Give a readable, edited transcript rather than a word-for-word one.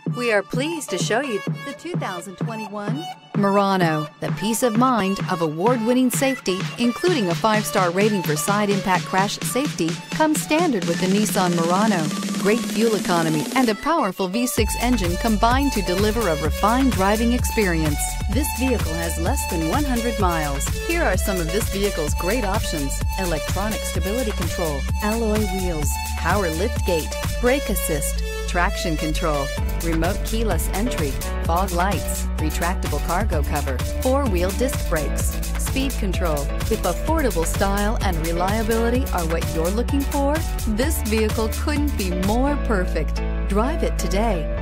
We are pleased to show you the 2021 Murano. The peace of mind of award-winning safety, including a 5-star rating for side impact crash safety, comes standard with the Nissan Murano. Great fuel economy and a powerful V6 engine combine to deliver a refined driving experience. This vehicle has less than 100 miles. Here are some of this vehicle's great options: electronic stability control, alloy wheels, power liftgate, brake assist, traction control, remote keyless entry, fog lights, retractable cargo cover, 4-wheel disc brakes, speed control. If affordable style and reliability are what you're looking for, this vehicle couldn't be more perfect. Drive it today.